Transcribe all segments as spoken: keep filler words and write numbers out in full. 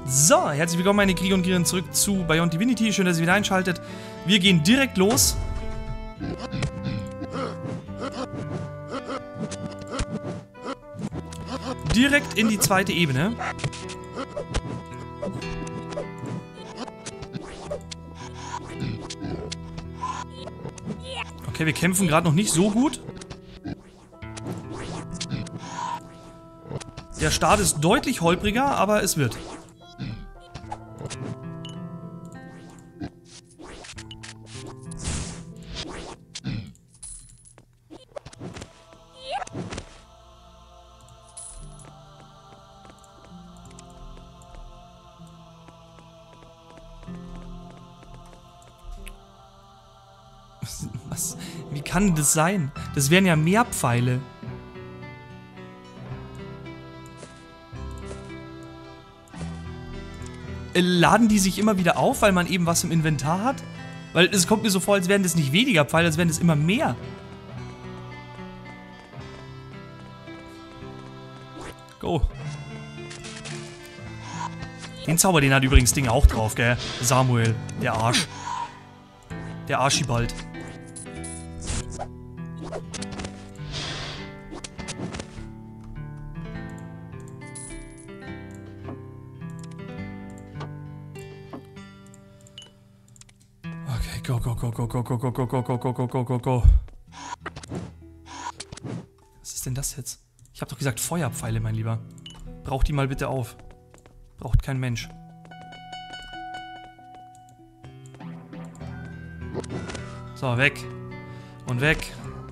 So, herzlich willkommen meine Krieger und Kriegerinnen zurück zu Beyond Divinity. Schön, dass ihr wieder einschaltet. Wir gehen direkt los. Direkt in die zweite Ebene. Okay, wir kämpfen gerade noch nicht so gut. Der Start ist deutlich holpriger, aber es wird. Was? Wie kann das sein? Das wären ja mehr Pfeile. Laden die sich immer wieder auf, weil man eben was im Inventar hat? Weil es kommt mir so vor, als wären das nicht weniger Pfeile, als wären das immer mehr. Go. Den Zauber, den hat übrigens Ding auch drauf, gell? Samuel, der Arsch. Der Arschibald. Okay, go, go, go, go, go, go, go, go, go, go, go, go, go, go, go. Was ist denn das jetzt? Ich hab doch gesagt Feuerpfeile, mein Lieber. Braucht die mal bitte auf. Braucht kein Mensch. So, weg. Und weg.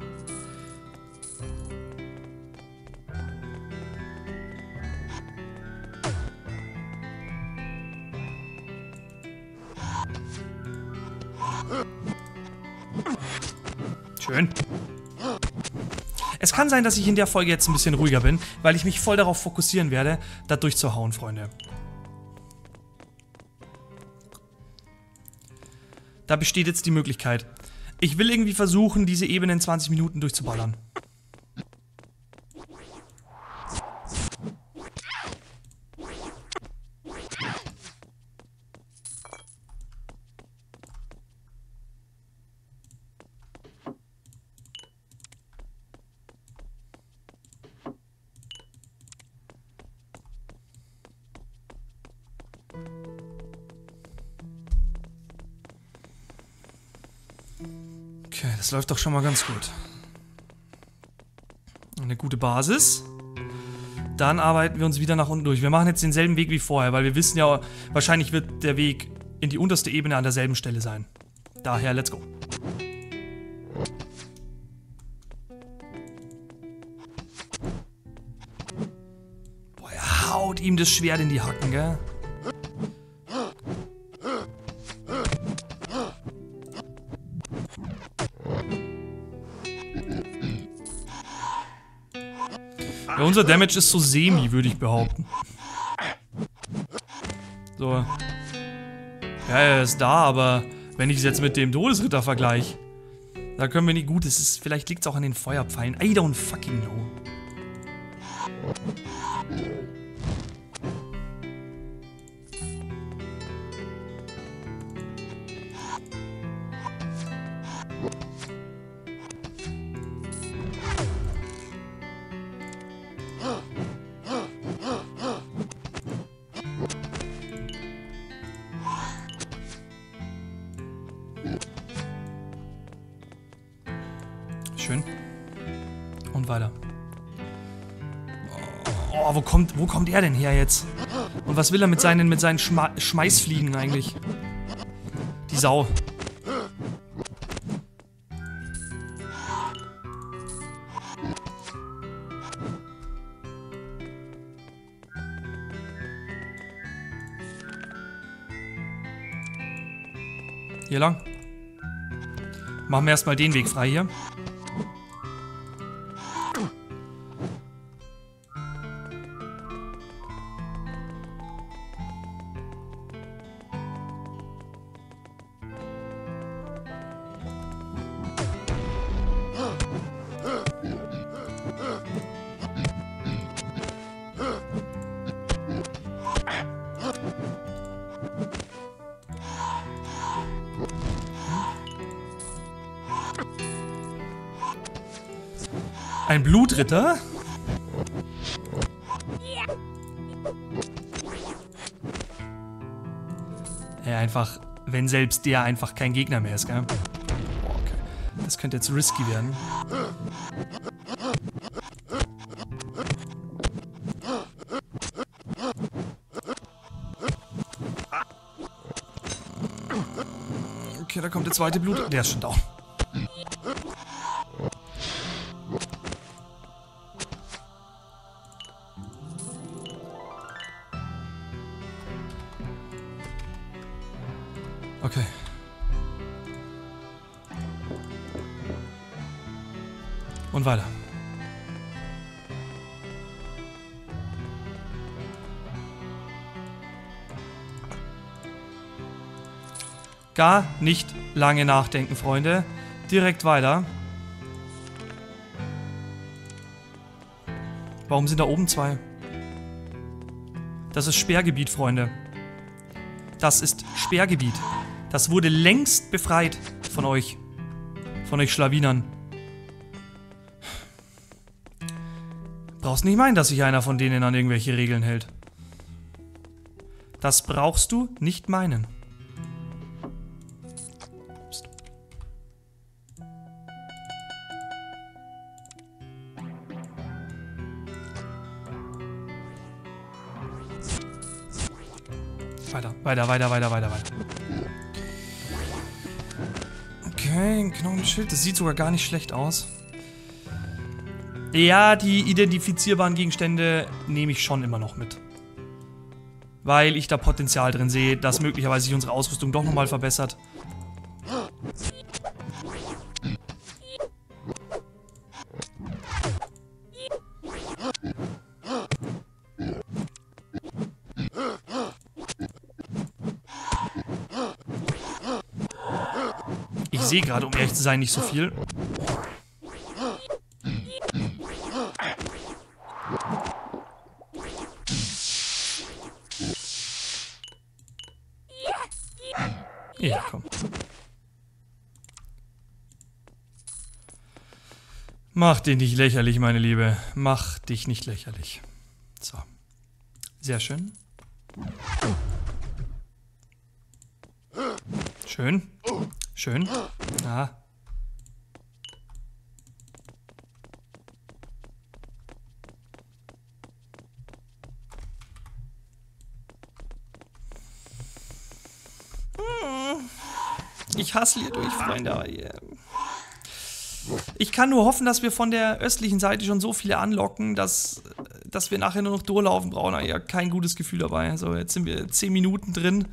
Schön. Es kann sein, dass ich in der Folge jetzt ein bisschen ruhiger bin, weil ich mich voll darauf fokussieren werde, da durchzuhauen, Freunde. Da besteht jetzt die Möglichkeit. Ich will irgendwie versuchen, diese Ebene in zwanzig Minuten durchzuballern. Okay, das läuft doch schon mal ganz gut. Eine gute Basis. Dann arbeiten wir uns wieder nach unten durch. Wir machen jetzt denselben Weg wie vorher, weil wir wissen ja, wahrscheinlich wird der Weg in die unterste Ebene an derselben Stelle sein. Daher, let's go. Boah, er haut ihm das Schwert in die Hacken, gell? Ja, unser Damage ist so semi, würde ich behaupten. So. Ja, er ist da, aber wenn ich es jetzt mit dem Todesritter vergleiche, da können wir nicht gut. Es ist, vielleicht liegt es auch an den Feuerpfeilen. I don't fucking know. Schön. Und weiter. Oh, wo kommt, wo kommt er denn her jetzt? Und was will er mit seinen, mit seinen Schma Schmeißfliegen eigentlich? Die Sau. Hier lang. Machen wir erstmal den Weg frei hier. Ein Blutritter? Ja, einfach, wenn selbst der einfach kein Gegner mehr ist, gell? Boah, okay. Das könnte jetzt risky werden. Okay, da kommt der zweite Blut. Der ist schon down. Okay. Und weiter. Gar nicht lange nachdenken, Freunde. Direkt weiter. Warum sind da oben zwei? Das ist Sperrgebiet, Freunde. Das ist Sperrgebiet. Das wurde längst befreit von euch. Von euch Schlawinern. Brauchst nicht meinen, dass sich einer von denen an irgendwelche Regeln hält. Das brauchst du nicht meinen. Psst. Weiter, weiter, weiter, weiter, weiter, weiter. Okay, ein Knochenschild. Das sieht sogar gar nicht schlecht aus. Ja, die identifizierbaren Gegenstände nehme ich schon immer noch mit. Weil ich da Potenzial drin sehe, dass möglicherweise sich unsere Ausrüstung doch nochmal verbessert. Ich sehe gerade, um ehrlich zu sein, nicht so viel. Ja, komm. Mach dich nicht lächerlich, meine Liebe. Mach dich nicht lächerlich. So. Sehr schön. Schön. Schön. Ah. Ich hasse hier durch, Freunde. Ich kann nur hoffen, dass wir von der östlichen Seite schon so viele anlocken, dass, dass wir nachher nur noch durchlaufen brauchen. Ja, kein gutes Gefühl dabei. So, jetzt sind wir zehn Minuten drin.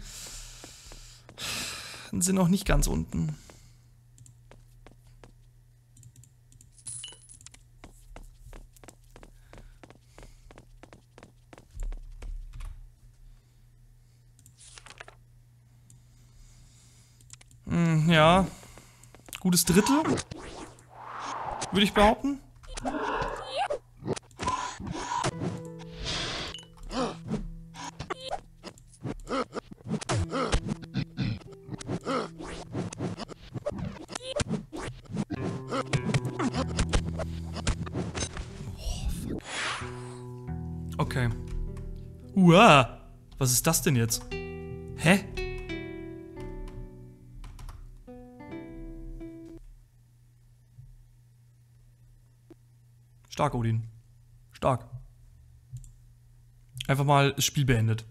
Und sind noch nicht ganz unten. Hm, ja. Gutes Drittel. Würde ich behaupten. Okay. Uah. Was ist das denn jetzt? Hä? Stark, Odin. Stark. Einfach mal das Spiel beendet.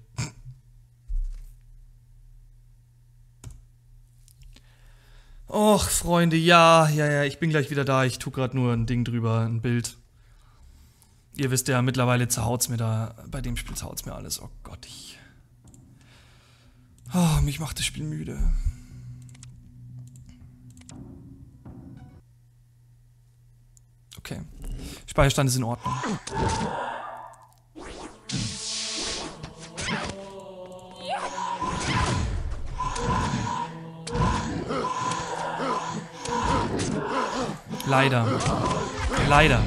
Och, Freunde, ja, ja, ja, ich bin gleich wieder da. Ich tue gerade nur ein Ding drüber, ein Bild. Ihr wisst ja, mittlerweile zerhaut's mir da, bei dem Spiel zerhaut's mir alles. Oh Gott, ich... Oh, mich macht das Spiel müde. Okay. Speicherstand ist in Ordnung. Leider. Leider.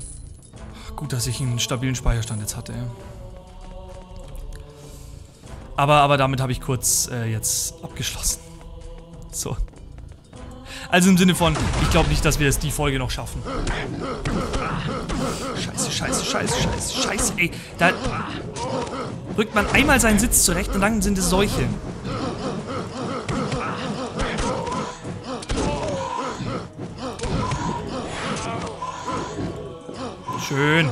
Gut, dass ich einen stabilen Speicherstand jetzt hatte. Aber, aber damit habe ich kurz äh, jetzt abgeschlossen. So. Also im Sinne von, ich glaube nicht, dass wir es die Folge noch schaffen. Scheiße, scheiße, scheiße, scheiße, scheiße, ey. Da rückt man einmal seinen Sitz zurecht und dann sind es solche. Schön.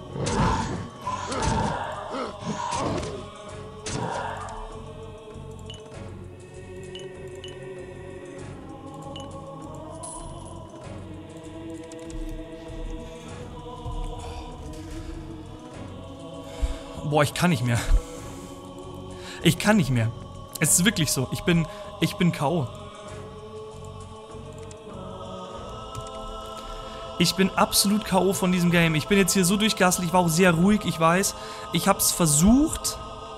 Boah, ich kann nicht mehr. Ich kann nicht mehr. Es ist wirklich so. Ich bin, ich bin K O. Ich bin absolut K O von diesem Game. Ich bin jetzt hier so durchgehasselt. Ich war auch sehr ruhig, ich weiß. Ich hab's versucht.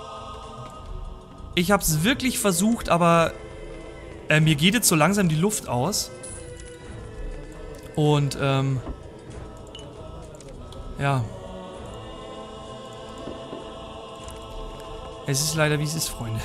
Ich hab's wirklich versucht, aber äh, mir geht jetzt so langsam die Luft aus. Und, ähm... ja. Es ist leider, wie es ist, Freunde.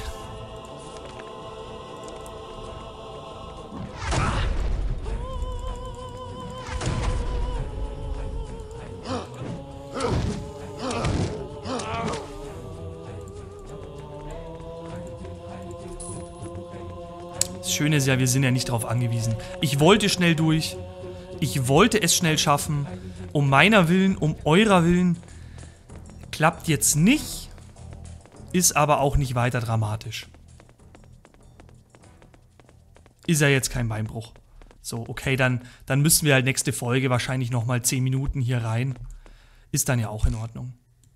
Das Schöne ist ja, wir sind ja nicht darauf angewiesen. Ich wollte schnell durch. Ich wollte es schnell schaffen. Um meiner Willen, um eurer Willen. Klappt jetzt nicht. Ist aber auch nicht weiter dramatisch. Ist ja jetzt kein Beinbruch. So, okay, dann, dann müssen wir halt nächste Folge wahrscheinlich nochmal zehn Minuten hier rein. Ist dann ja auch in Ordnung.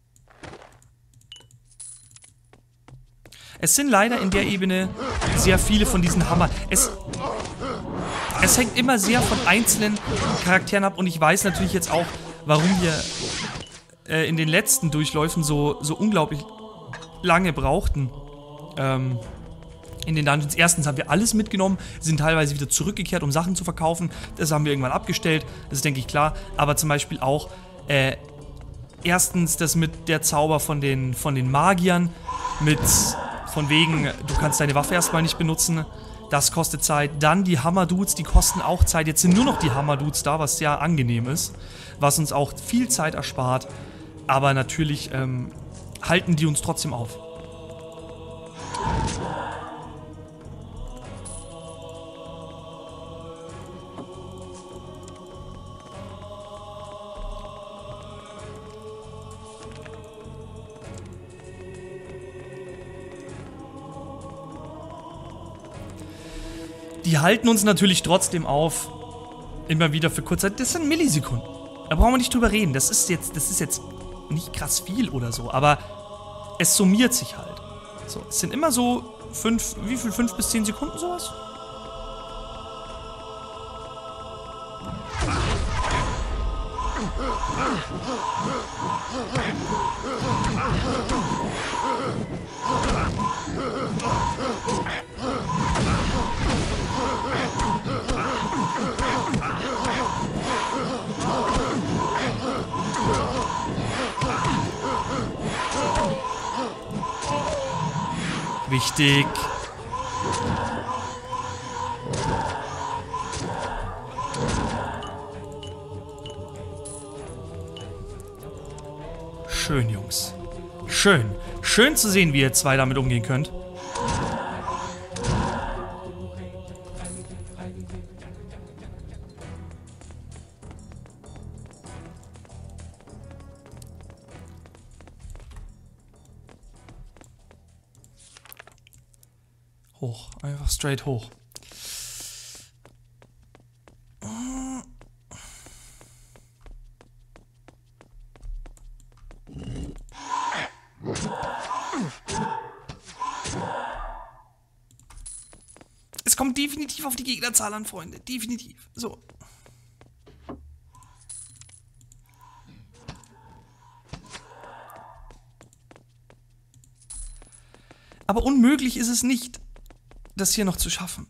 Es sind leider in der Ebene sehr viele von diesen Hammer... Es, es hängt immer sehr von einzelnen Charakteren ab und ich weiß natürlich jetzt auch, warum wir äh, in den letzten Durchläufen so, so unglaublich lange brauchten. Ähm, in den Dungeons. Erstens haben wir alles mitgenommen, sind teilweise wieder zurückgekehrt, um Sachen zu verkaufen. Das haben wir irgendwann abgestellt, das ist, denke ich, klar. Aber zum Beispiel auch, äh, erstens das mit der Zauber von den, von den Magiern, mit, von wegen, du kannst deine Waffe erstmal nicht benutzen, das kostet Zeit. Dann die Hammer-Dudes, die kosten auch Zeit. Jetzt sind nur noch die Hammer-Dudes da, was sehr angenehm ist, was uns auch viel Zeit erspart. Aber natürlich, ähm, halten die uns trotzdem auf. Die halten uns natürlich trotzdem auf. Immer wieder für kurze Zeit. Das sind Millisekunden. Da brauchen wir nicht drüber reden. Das ist jetzt, das ist jetzt nicht krass viel oder so, aber es summiert sich halt. So, es sind immer so fünf, wie viel? Fünf bis zehn Sekunden sowas? Wichtig. Schön, Jungs. Schön. Schön zu sehen, wie ihr zwei damit umgehen könnt. Hoch. Einfach straight hoch. Es kommt definitiv auf die Gegnerzahl an, Freunde. Definitiv. So. Aber unmöglich ist es nicht, das hier noch zu schaffen.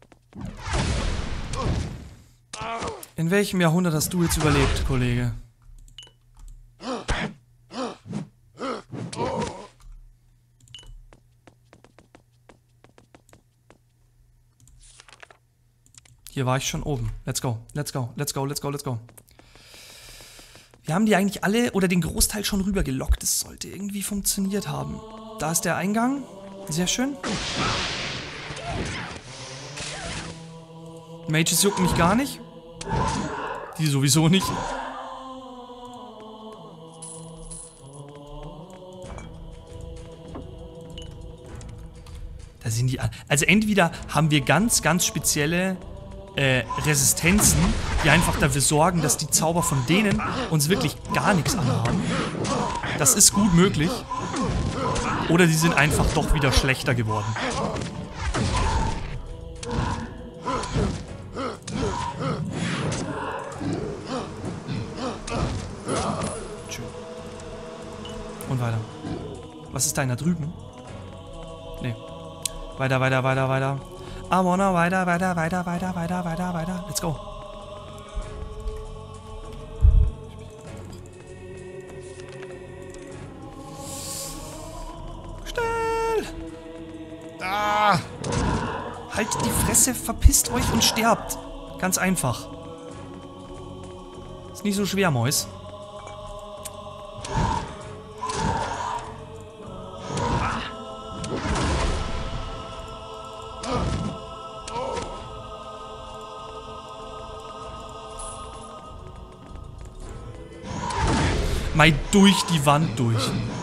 In welchem Jahrhundert hast du jetzt überlebt, Kollege? Hier war ich schon oben. Let's go, let's go, let's go, let's go, let's go. Wir haben die eigentlich alle oder den Großteil schon rüber gelockt. Das sollte irgendwie funktioniert haben. Da ist der Eingang. Sehr schön. Mages jucken mich gar nicht. Die sowieso nicht. Da sind die. Also entweder haben wir ganz, ganz spezielle äh, Resistenzen, die einfach dafür sorgen, dass die Zauber von denen uns wirklich gar nichts anhaben. Das ist gut möglich. Oder die sind einfach doch wieder schlechter geworden. Schön. Und weiter. Was ist da da drüben? Nee. Weiter, weiter, weiter, weiter. I wanna weiter, weiter, weiter, weiter, weiter, weiter, weiter. Let's go. Schnell! Ah! Haltet die Fresse, verpisst euch und sterbt. Ganz einfach. Ist nicht so schwer, Mäus. Mal durch die Wand durch.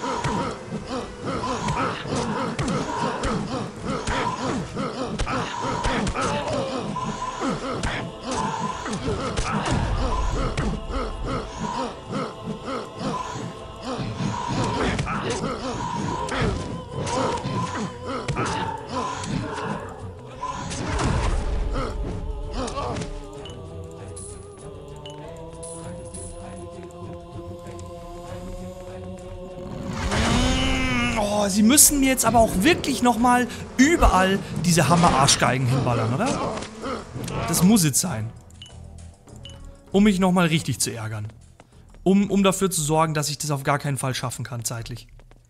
Oh, sie müssen mir jetzt aber auch wirklich nochmal überall diese Hammer-Arschgeigen hinballern, oder? Das muss jetzt sein. Um mich nochmal richtig zu ärgern. Um, um dafür zu sorgen, dass ich das auf gar keinen Fall schaffen kann, zeitlich.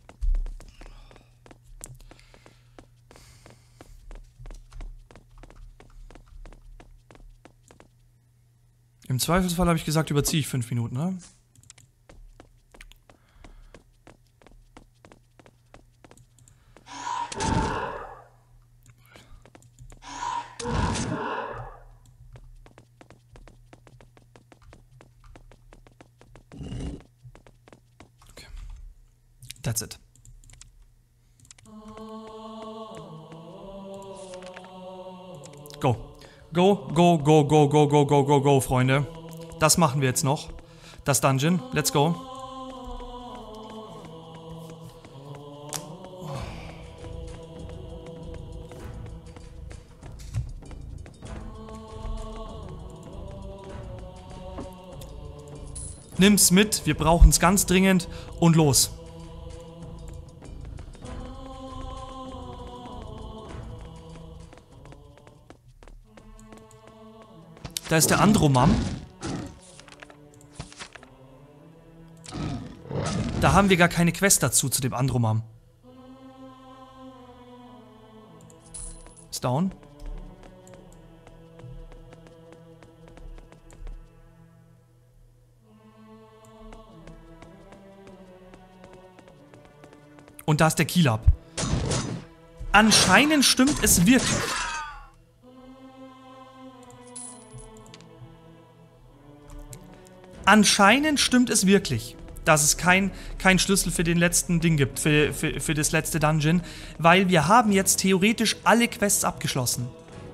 Im Zweifelsfall habe ich gesagt, überziehe ich fünf Minuten, ne? Okay. That's it. Go. Go, go, go, go, go, go, go, go, go, Freunde. Das machen wir jetzt noch. Das Dungeon. Let's go. Nimm's mit. Wir brauchen es ganz dringend. Und los. Da ist der Andromam. Da haben wir gar keine Quest dazu, zu dem Andromam. Ist down. Und da ist der Keylab. Anscheinend stimmt es wirklich. Anscheinend stimmt es wirklich, dass es kein, kein Schlüssel für den letzten Ding gibt, für, für, für das letzte Dungeon, weil wir haben jetzt theoretisch alle Quests abgeschlossen.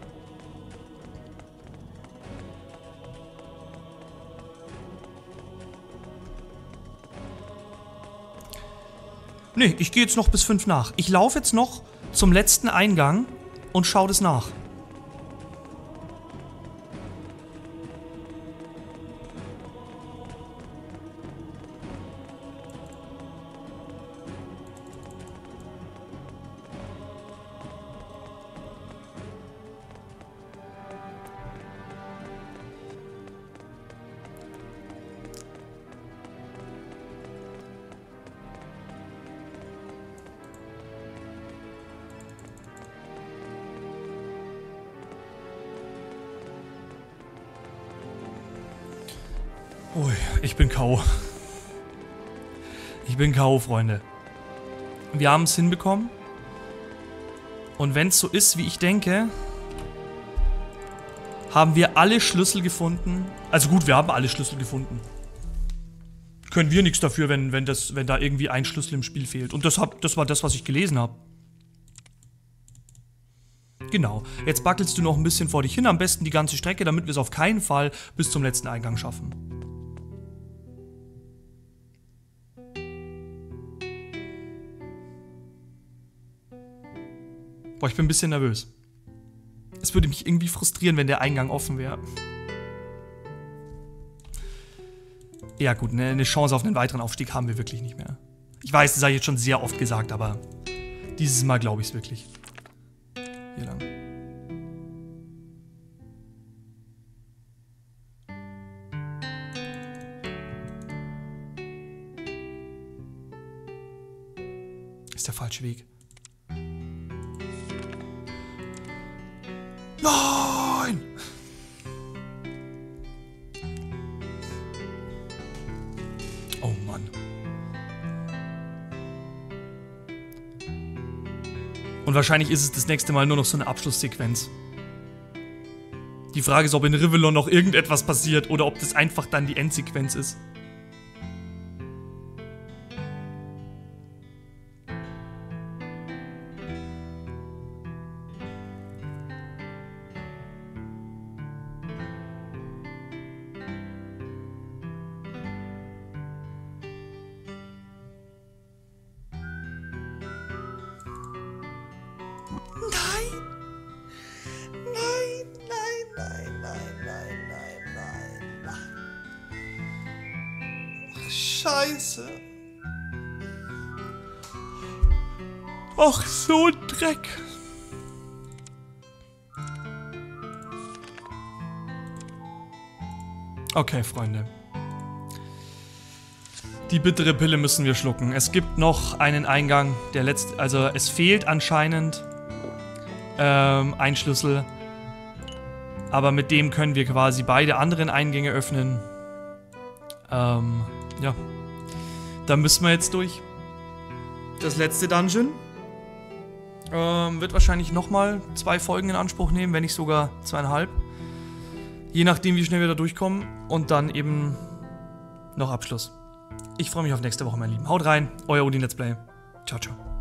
Nee, ich gehe jetzt noch bis fünf nach. Ich laufe jetzt noch zum letzten Eingang und schaue das nach. Ui, ich bin K O Ich bin K O, Freunde. Wir haben es hinbekommen. Und wenn es so ist, wie ich denke, haben wir alle Schlüssel gefunden. Also gut, wir haben alle Schlüssel gefunden. Können wir nichts dafür, wenn, wenn, das, wenn da irgendwie ein Schlüssel im Spiel fehlt. Und das, hab, das war das, was ich gelesen habe. Genau. Jetzt backelst du noch ein bisschen vor dich hin. Am besten die ganze Strecke, damit wir es auf keinen Fall bis zum letzten Eingang schaffen. Boah, ich bin ein bisschen nervös. Es würde mich irgendwie frustrieren, wenn der Eingang offen wäre. Ja gut, ne, eine Chance auf einen weiteren Aufstieg haben wir wirklich nicht mehr. Ich weiß, das habe ich jetzt schon sehr oft gesagt, aber dieses Mal glaube ich es wirklich. Hier lang. Ist der falsche Weg. Nein! Oh Mann. Und wahrscheinlich ist es das nächste Mal nur noch so eine Abschlusssequenz. Die Frage ist, ob in Rivellon noch irgendetwas passiert oder ob das einfach dann die Endsequenz ist. Scheiße. Ach, so Dreck. Okay, Freunde. Die bittere Pille müssen wir schlucken. Es gibt noch einen Eingang, der letzte, also es fehlt anscheinend ähm, ein Schlüssel. Aber mit dem können wir quasi beide anderen Eingänge öffnen. Ähm, ja. Da müssen wir jetzt durch. Das letzte Dungeon ähm, wird wahrscheinlich nochmal zwei Folgen in Anspruch nehmen, wenn nicht sogar zweieinhalb. Je nachdem, wie schnell wir da durchkommen. Und dann eben noch Abschluss. Ich freue mich auf nächste Woche, meine Lieben. Haut rein, euer Odin Let's Play. Ciao, ciao.